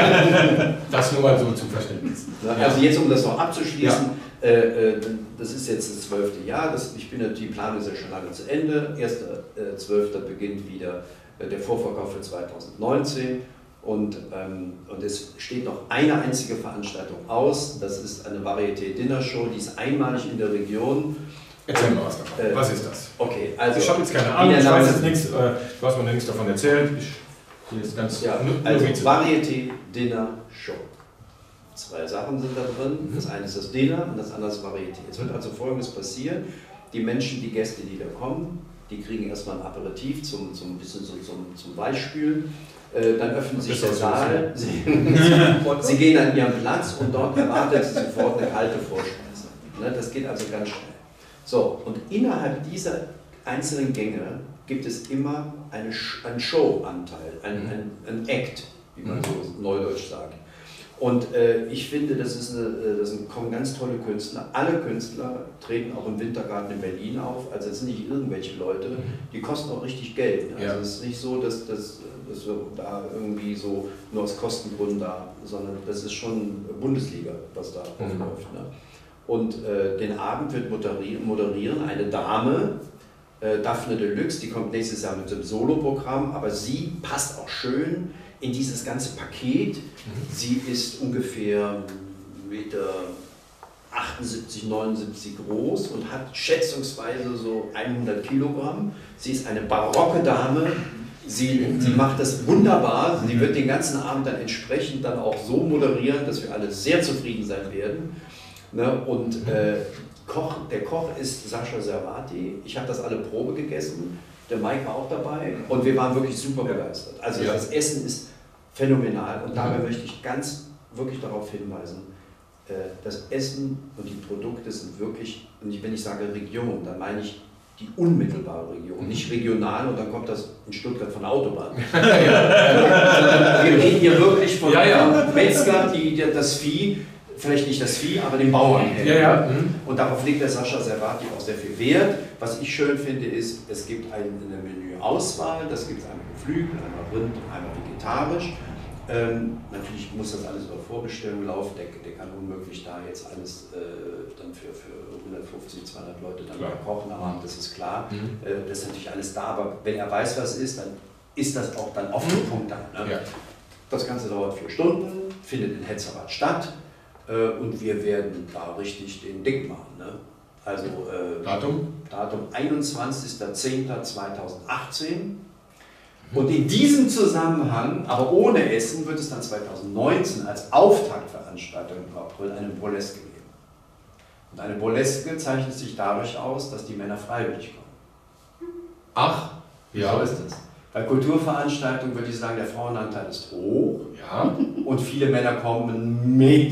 Das nur mal so zum Verständnis. Also jetzt, um das noch abzuschließen, ja. Äh, das ist jetzt das zwölfte Jahr, das, ich bin, die Planung ist ja schon lange zu Ende. erster zwölfter beginnt wieder der Vorverkauf für zweitausendneunzehn und, ähm, und es steht noch eine einzige Veranstaltung aus, das ist eine Varieté-Dinner-Show, die ist einmalig in der Region. Erzähl mal was davon, äh, was ist das? Okay, also ich habe jetzt keine Ahnung, ich weiß jetzt nichts, äh, du hast mir nichts davon erzählt, ich bin jetzt ganz... Ja, also Varieté-Dinner-Show. Zwei Sachen sind da drin. Das eine ist das Dinner und das andere ist Varieté. Es wird also Folgendes passieren. Die Menschen, die Gäste, die da kommen, die kriegen erstmal ein Aperitif zum, zum, bisschen so, zum, zum Weichspülen. Äh, dann öffnet sich der Saal. Sie, sie gehen an ihren Platz und dort erwartet sie sofort eine kalte Vorspeise. Ne, das geht also ganz schnell. So, und innerhalb dieser einzelnen Gänge gibt es immer eine, einen Show-Anteil, einen, einen, einen Act, wie man so neudeutsch sagt. Und äh, ich finde, das, ist eine, das sind, kommen ganz tolle Künstler. Alle Künstler treten auch im Wintergarten in Berlin auf. Also es sind nicht irgendwelche Leute, die kosten auch richtig Geld. Also ja. Es ist nicht so, dass, dass, dass wir da irgendwie so nur aus Kostengründen da, sondern das ist schon Bundesliga, was da mhm. aufläuft. Ne? Und äh, den Abend wird moderieren, moderieren eine Dame, äh, Daphne Deluxe, die kommt nächstes Jahr mit dem Soloprogramm, aber sie passt auch schön in dieses ganze Paket. Sie ist ungefähr eins Komma achtundsiebzig, neunundsiebzig groß und hat schätzungsweise so hundert Kilogramm. Sie ist eine barocke Dame. Sie, sie macht das wunderbar. Sie wird den ganzen Abend dann entsprechend dann auch so moderieren, dass wir alle sehr zufrieden sein werden. Ne? Und äh, Koch, der Koch ist Sascha Servati. Ich habe das alle Probe gegessen. Der Mike war auch dabei und wir waren wirklich super begeistert. Also ja. Das Essen ist phänomenal und dabei mhm. möchte ich ganz wirklich darauf hinweisen, das Essen und die Produkte sind wirklich, und wenn ich sage Region, dann meine ich die unmittelbare Region, mhm. nicht regional und dann kommt das in Stuttgart von der Autobahn. ja. Wir reden hier wirklich von ja, ja. Metzger, die, die das Vieh, vielleicht nicht das Vieh, aber den Bauern ja, ja. Mhm. Und darauf legt der Sascha Servati auch sehr viel Wert. Was ich schön finde, ist, es gibt eine Menüauswahl, das gibt es einmal Geflügel, einmal Rind, einmal vegetarisch. Ähm, natürlich muss das alles über Vorbestellung laufen, der, der kann unmöglich da jetzt alles äh, dann für, für hundertfünfzig, zweihundert Leute dann da kochen, aber das ist klar, mhm. äh, das ist natürlich alles da, aber wenn er weiß, was ist, dann ist das auch dann auf den Punkt dann. Ne? Ja. Das Ganze dauert vier Stunden, findet in Hetzerath statt äh, und wir werden da richtig den Dick machen. Ne? Also äh, Datum? Datum einundzwanzigster zehnter zweitausendachtzehn. Und in diesem Zusammenhang, aber ohne Essen, wird es dann zweitausendneunzehn als Auftaktveranstaltung im April eine Burleske geben. Und eine Burleske zeichnet sich dadurch aus, dass die Männer freiwillig kommen. Ach, ja. So ist es. Bei Kulturveranstaltungen würde ich sagen, der Frauenanteil ist hoch. Ja. Und viele Männer kommen mit.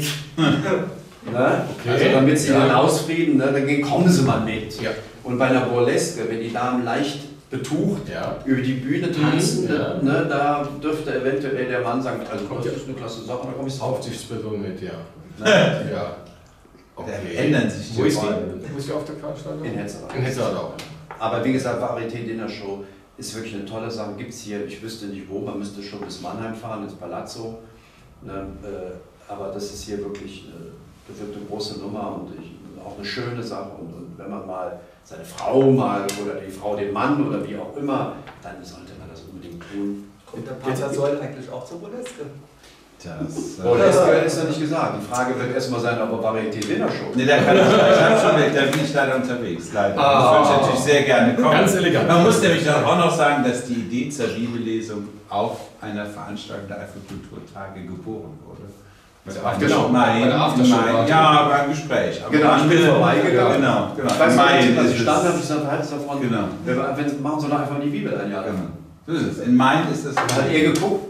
Ne? Okay. Also damit sie ja. dann ausfrieden, ne? Dann kommen sie mal mit. Ja. Und bei einer Burleske, wenn die Damen leicht betucht ja. über die Bühne tanzen, ja. ne, da dürfte eventuell der Mann sagen, also das ist eine klasse Sache, da komme ich drauf. Aufsichtsperson mit, ja. Ne? ja. Okay. Da ändern sich die Wo ist die? Wo ist die Auftaktveranstaltung? In Hetzerath. In Hetzerath auch. Aber wie gesagt, Varieté Dinner Show ist wirklich eine tolle Sache. Gibt es hier, ich wüsste nicht wo, man müsste schon bis Mannheim fahren, ins Palazzo. Ne, äh, aber das ist hier wirklich, äh, das wird eine große Nummer und ich, auch eine schöne Sache. Und, und wenn man mal seine Frau mal oder die Frau den Mann oder wie auch immer, dann sollte man das unbedingt tun. Kommt der Panzersäule eigentlich auch zur Burleske? Das, Oh, das ist noch nicht gesagt. Die Frage wird erstmal sein, ob er Varieté-Dinner-Show. Nee, da, kann ich, ich hab schon, da bin ich leider unterwegs. Leider. Ah. Das würde ich natürlich sehr gerne kommen. Ganz elegant. Man muss nämlich dann auch noch sagen, dass die Idee zur Bibellesung auf einer Veranstaltung der Eifelkulturtage geboren wurde. Das war Genau, Mai, bei der Aftershow. Mai, ja, beim Gespräch. Aber Genau, ich bin andere- vorbeigegangen. Genau, genau. Ich weiß Mai nicht, was ist ich es. stand habe, ich gesagt, halt es davon. Genau. Wenn, machen Sie doch einfach die Bibel ein Jahr lang. Genau. So ist es. In Main ist das. Hat er geguckt?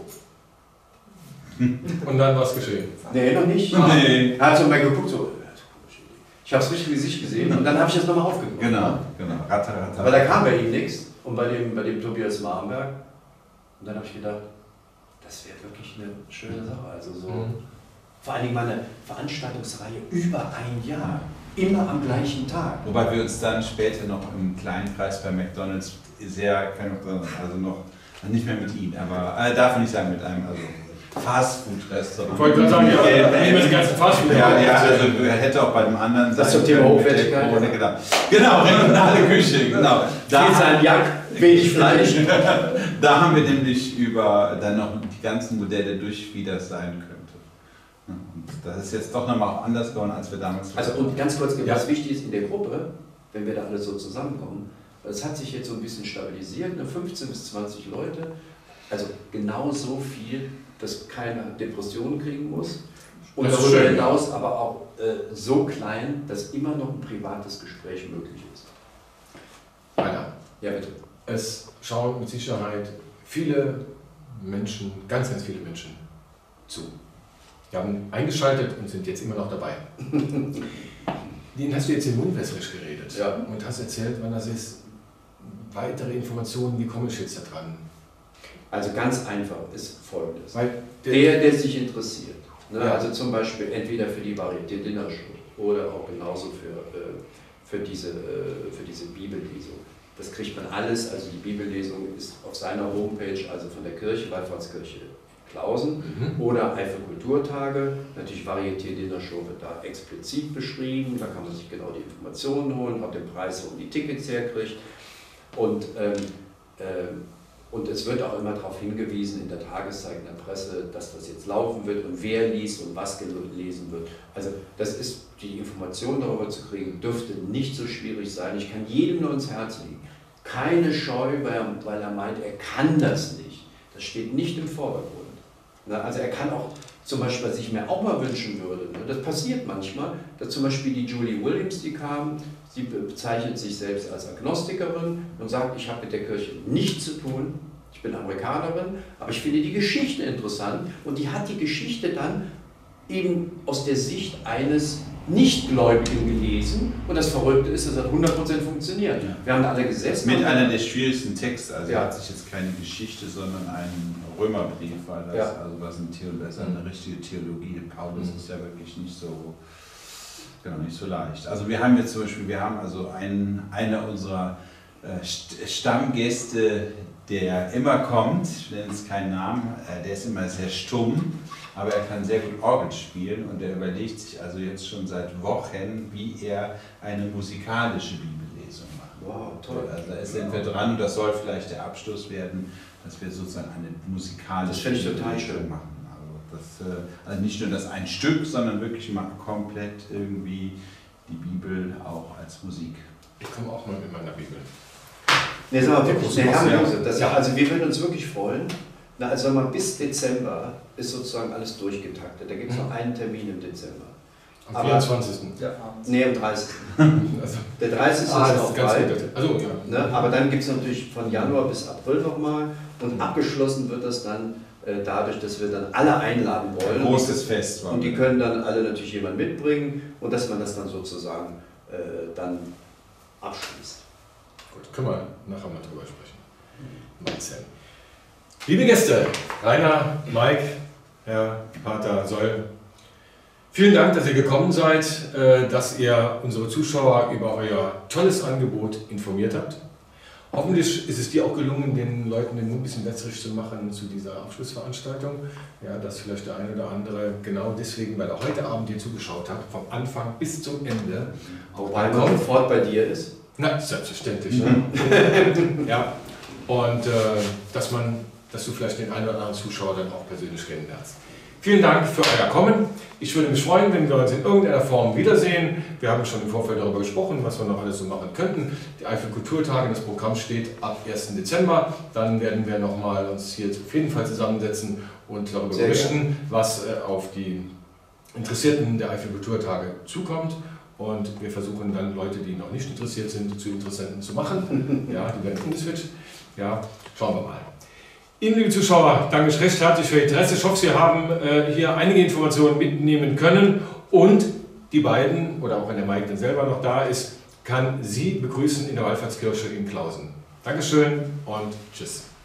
Und dann was geschehen. Nee, noch nicht. Nee. Er hat so mal geguckt, so. Ich habe es richtig Gesicht gesehen und dann habe ich das nochmal aufgenommen. Genau, genau. Ratter, ratter. Aber da kam bei ihm nichts und bei dem, bei dem Tobias Marmberg. Und dann habe ich gedacht, das wäre wirklich eine schöne Sache. Also so, Mhm. vor allen Dingen mal eine Veranstaltungsreihe über ein Jahr, immer am gleichen Tag. Wobei wir uns dann später noch im kleinen Kreis bei McDonalds sehr, kein McDonalds, also noch, nicht mehr mit ihm, aber äh, darf ich nicht sagen, mit einem, also Fastfood-Restaurant. Ich wollte gerade sagen, ja, Äh, nehmen wir die ganzen Fastfood. Ja, ja, also er hätte auch bei dem anderen Das sein zum Thema können, mit der Hochwertigkeit, Krone, ja. Genau, genau, regionale Küche, genau. Da ist ein Jack, wenig Fleisch. Da haben wir nämlich über dann noch die ganzen Modelle durch, wie das sein könnte. Und das ist jetzt doch nochmal auch anders geworden, als wir damals Also und ganz kurz, Ja. was wichtig ist in der Gruppe, wenn wir da alle so zusammenkommen, es hat sich jetzt so ein bisschen stabilisiert, ne, fünfzehn bis zwanzig Leute, also genau so viel, dass keiner Depressionen kriegen muss. Und Das ist darüber schön. hinaus aber auch äh, so klein, dass immer noch ein privates Gespräch möglich ist. Einer. Ja, bitte. Es schauen mit Sicherheit viele Menschen, ganz, ganz viele Menschen zu. Die haben eingeschaltet und sind jetzt immer noch dabei. Denen hast du jetzt den Mund wässrig geredet Ja. und hast erzählt, wann das ist. Weitere Informationen, wie komme ich jetzt da dran? Also ganz einfach ist Folgendes. Weil der, Der, der sich interessiert, ne? Ja. Also zum Beispiel entweder für die Varieté Dinner Show oder auch genauso für, äh, für, diese, äh, für diese Bibellesung. Das kriegt man alles, also die Bibellesung ist auf seiner Homepage, also von der Kirche, Wallfahrtskirche Klausen Mhm. oder Eifelkulturtage. Natürlich Varieté Dinner Show wird da explizit beschrieben, da kann man sich genau die Informationen holen, auch den Preis, wo man die Tickets herkriegt. Und ähm, ähm, Und es wird auch immer darauf hingewiesen in der Tageszeit, in der Presse, dass das jetzt laufen wird und wer liest und was gelesen wird. Also das ist, die Information darüber zu kriegen, dürfte nicht so schwierig sein. Ich kann jedem nur ins Herz legen. Keine Scheu, weil er, weil er meint, er kann das nicht. Das steht nicht im Vordergrund. Na, also er kann auch zum Beispiel, was ich mir auch mal wünschen würde, ne, das passiert manchmal, dass zum Beispiel die Julie Williams, die kam, sie bezeichnet sich selbst als Agnostikerin und sagt, ich habe mit der Kirche nichts zu tun, ich bin Amerikanerin, aber ich finde die Geschichte interessant und die hat die Geschichte dann eben aus der Sicht eines Nichtgläubigen gelesen und das Verrückte ist, das hat hundert Prozent funktioniert. Ja. Wir haben da alle gesessen. Mit einer der schwierigsten Texte, also Ja. er hat sich jetzt keine Geschichte, sondern einen Römerbrief, war das, Ja. also was ein Theologie, das ist eine richtige Theologie. Paulus Mhm. ist ja wirklich nicht so, genau, nicht so leicht. Also wir haben jetzt zum Beispiel, wir haben also einen, einer unserer äh, St- Stammgäste, der immer kommt, ich nenne jetzt keinen Namen, äh, der ist immer sehr stumm, aber er kann sehr gut Orgel spielen und er überlegt sich also jetzt schon seit Wochen, wie er eine musikalische Bibellesung macht. Wow, toll. Also da sind wir dran und das soll vielleicht der Abschluss werden, dass wir sozusagen eine musikalische Das finde ich total Bibellesung schön. machen. Also, das, äh, also nicht nur das ein Stück, sondern wirklich mal komplett irgendwie die Bibel auch als Musik. Ich komme auch mal mit meiner Bibel. Nee, sag mal wirklich, Ja, nee, Herr ja. Josef, das, Ja. also wir würden uns wirklich freuen. Na, also sag mal, bis Dezember ist sozusagen alles durchgetaktet. Da gibt es Mhm. noch einen Termin im Dezember. Am Aber- vierundzwanzigsten Ja, abends. Nee, am dreißigsten Also, Der dreißigste ah, ist das noch ist ganz frei. gut. Also, ja. Ne? Aber dann gibt es natürlich von Januar bis April nochmal. Und abgeschlossen wird das dann äh, dadurch, dass wir dann alle einladen Ein wollen. großes Fest war. Und die können dann alle natürlich jemand mitbringen und dass man das dann sozusagen äh, dann abschließt. Gut, können wir nachher mal drüber sprechen. Marcel. Liebe Gäste, Rainer, Mike, Herr Pater Soll, vielen Dank, dass ihr gekommen seid, äh, dass ihr unsere Zuschauer über euer tolles Angebot informiert habt. Hoffentlich ist es dir auch gelungen, den Leuten den Mund ein bisschen wässrig zu machen zu dieser Abschlussveranstaltung. Ja, dass vielleicht der eine oder andere genau deswegen, weil er heute Abend dir zugeschaut hat, vom Anfang bis zum Ende auch Wobei mal man kommt. sofort bei dir ist. Na, selbstverständlich. Ne? Ja. Und äh, dass man, dass du vielleicht den einen oder anderen Zuschauer dann auch persönlich kennenlernst. Vielen Dank für euer Kommen. Ich würde mich freuen, wenn wir uns in irgendeiner Form wiedersehen. Wir haben schon im Vorfeld darüber gesprochen, was wir noch alles so machen könnten. Die Eifel Kulturtage, das Programm steht ab ersten Dezember. Dann werden wir noch mal uns hier auf jeden Fall zusammensetzen und darüber Sehr berichten, gerne. was äh, auf die Interessierten der Eifel Kulturtage zukommt. Und wir versuchen dann Leute, die noch nicht interessiert sind, zu Interessenten zu machen. Ja, die werden umgeswitcht. Ja, schauen wir mal. Ihnen, liebe Zuschauer, danke ich recht herzlich für Ihr Interesse. Ich hoffe, Sie haben äh, hier einige Informationen mitnehmen können und die beiden, oder auch wenn der Mike dann selber noch da ist, kann Sie begrüßen in der Wallfahrtskirche in Klausen. Dankeschön und tschüss.